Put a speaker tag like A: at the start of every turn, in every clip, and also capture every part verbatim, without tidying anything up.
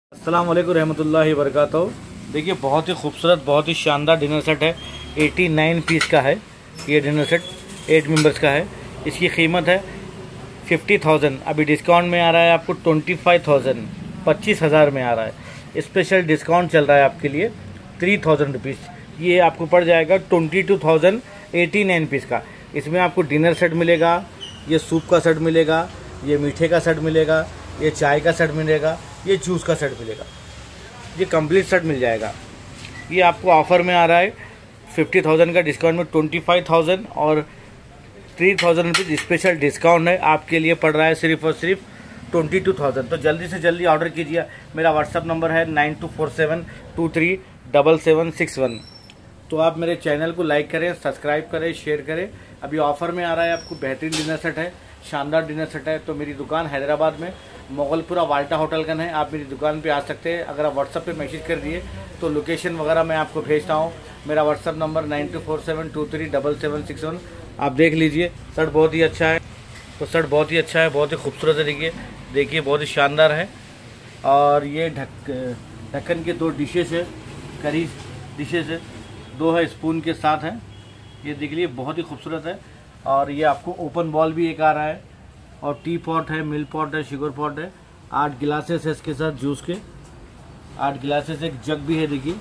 A: अस्सलाम वालेकुम रहमतुल्लाहि वबरकातुहू। देखिए बहुत ही खूबसूरत बहुत ही शानदार डिनर सेट है। नवासी पीस का है ये डिनर सेट, एट मेंबर्स का है। इसकी कीमत है फिफ्टी थाउजेंड। अभी डिस्काउंट में आ रहा है आपको ट्वेंटी फाइव थाउजेंड, पच्चीस हज़ार में आ रहा है। स्पेशल डिस्काउंट चल रहा है आपके लिए थ्री थाउजेंड रुपीज़। ये आपको पड़ जाएगा twenty two thousand eighty nine piece का। इसमें आपको डिनर सेट मिलेगा, ये सूप का सेट मिलेगा, ये मीठे का सेट मिलेगा, ये चाय का सेट मिलेगा, ये जूस का सेट मिलेगा, ये कंप्लीट सेट मिल जाएगा। ये आपको ऑफ़र में आ रहा है फिफ्टी थाउजेंड का, डिस्काउंट में ट्वेंटी फाइव थाउजेंड और three thousand rupees special discount है आपके लिए पड़ रहा है सिर्फ और सिर्फ ट्वेंटी टू थाउजेंड। तो जल्दी से जल्दी ऑर्डर कीजिए। मेरा व्हाट्सअप नंबर है nine two four seven two three double seven six one. तो आप मेरे चैनल को लाइक करें, सब्सक्राइब करें, शेयर करें। अभी ऑफ़र में आ रहा है आपको बेहतरीन डिनर सेट है, शानदार डिनर सेट है। तो मेरी दुकान हैदराबाद में मोगलपुरा वाल्टा होटल का है। आप मेरी दुकान पे आ सकते हैं। अगर आप व्हाट्सअप पे मैसेज कर दिए तो लोकेशन वगैरह मैं आपको भेजता हूँ। मेरा WhatsApp number nine two four seven two three double seven six one. आप देख लीजिए, शर्ट बहुत ही अच्छा है। तो शर्ट बहुत ही अच्छा है, बहुत ही खूबसूरत है। देखिए देखिए बहुत ही शानदार है। और ये ढक ढक्कन के दो डिशेस है, करी डिशेस है, दो है स्पून के साथ है। ये देख लीजिए बहुत ही खूबसूरत है। और ये आपको ओपन बॉल भी एक आ रहा है, और टी पॉट है, मिल्क पॉट है, शुगर पॉट है। आठ गिलासेस है इसके साथ जूस के, आठ गिलासेस। एक जग भी है, देखिए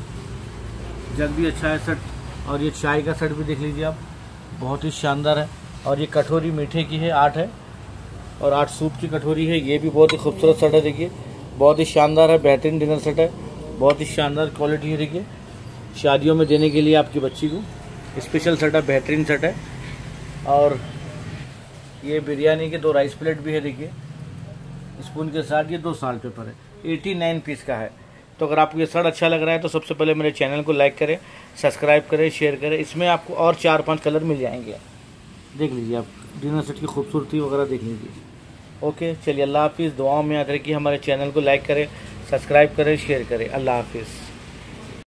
A: जग भी अच्छा है सेट। और ये चाय का सेट भी देख लीजिए आप, बहुत ही शानदार है। और ये कटोरी मीठे की है, आठ है, और आठ सूप की कटोरी है। ये भी बहुत ही खूबसूरत सेट है। देखिए बहुत ही शानदार है, बेहतरीन डिनर सेट है, बहुत ही शानदार क्वालिटी है। देखिए शादियों में देने के लिए आपकी बच्ची को स्पेशल सेट है, बेहतरीन सेट है। और ये बिरयानी के दो राइस प्लेट भी है, देखिए स्पून के साथ। ये दो साल्ट पेपर है, नवासी पीस का है। तो अगर आपको ये शर्ट अच्छा लग रहा है तो सबसे पहले मेरे चैनल को लाइक करें, सब्सक्राइब करें, शेयर करें। इसमें आपको और चार पांच कलर मिल जाएंगे। देख लीजिए आप डिनर सेट की खूबसूरती वगैरह देख लीजिए। ओके चलिए, अल्लाह हाफिज़। दुआओं में याद रखिए, हमारे चैनल को लाइक करें, सब्सक्राइब करें, शेयर करें। अल्लाह हाफिज़।